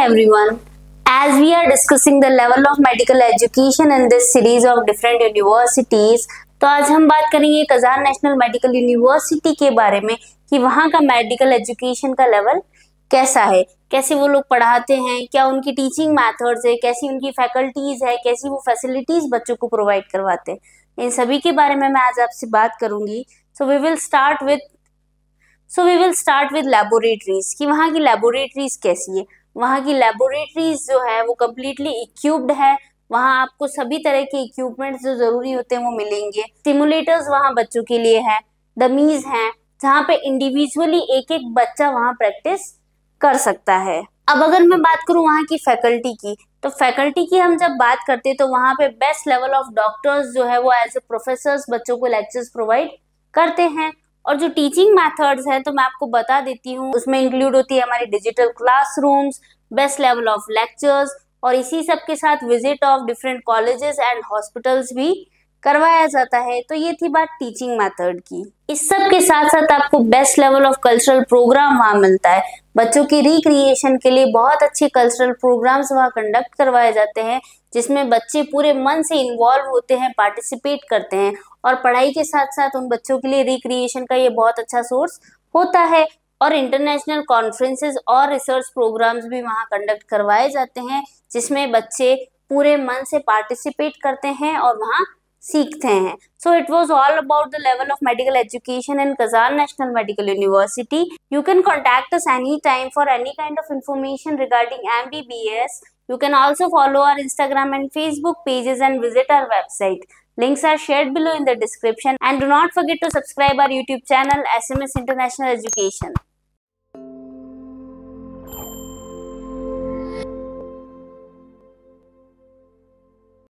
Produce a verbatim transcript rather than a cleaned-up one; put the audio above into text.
everyone. As we are discussing the level of medical education in this series of different universities, तो आज हम बात करेंगे Kazan National Medical university के बारे में कि वहाँ का मेडिकल एजुकेशन का लेवल कैसा है, कैसे वो लोग पढ़ाते हैं, क्या उनकी टीचिंग मेथड्स है, कैसी उनकी फैकल्टीज है, कैसी वो फैसिलिटीज बच्चों को प्रोवाइड करवाते हैं, इन सभी के बारे में मैं आज आपसे बात करूंगी. So we will start with so we will start with laboratories कि वहाँ की लेबोरेटरीज कैसी है. वहाँ की लेबोरेटरीज जो है वो कम्प्लीटली इक्विप्ड है. वहाँ आपको सभी तरह के इक्विपमेंट्स जो जरूरी होते हैं वो मिलेंगे. सिमुलेटर्स वहाँ बच्चों के लिए है, डमीज हैं जहाँ पे इंडिविजुअली एक एक बच्चा वहाँ प्रैक्टिस कर सकता है. अब अगर मैं बात करूँ वहाँ की फैकल्टी की, तो फैकल्टी की हम जब बात करते हैं तो वहाँ पे बेस्ट लेवल ऑफ डॉक्टर्स जो है वो एज ए प्रोफेसर्स बच्चों को लेक्चर्स प्रोवाइड करते हैं. और जो टीचिंग मेथड्स हैं तो मैं आपको बता देती हूँ, उसमें इंक्लूड होती है हमारी digital classrooms, best level of lectures और इसी सब के साथ visit of different colleges and hospitals भी करवाया जाता है. तो ये थी बात टीचिंग मेथड की. इस सब के साथ साथ आपको best level of cultural program वहाँ मिलता है. बच्चों की रिक्रिएशन के लिए बहुत अच्छे कल्चरल प्रोग्राम्स वहाँ कंडक्ट करवाए जाते हैं जिसमें बच्चे पूरे मन से इन्वॉल्व होते हैं, पार्टिसिपेट करते हैं और पढ़ाई के साथ साथ उन बच्चों के लिए रिक्रिएशन का ये बहुत अच्छा सोर्स होता है. और इंटरनेशनल कॉन्फ्रेंसेस और रिसर्च प्रोग्राम्स भी वहाँ कंडक्ट करवाए जाते हैं जिसमें बच्चे पूरे मन से पार्टिसिपेट करते हैं और वहाँ सीखते हैं. So it was all about the level of medical education in Kazan National Medical University. You can contact us any time for any kind of information regarding M B B S. You can also follow our Instagram and Facebook pages and visit our website. Links are shared below in the description and do not forget to subscribe our YouTube channel S M S International Education.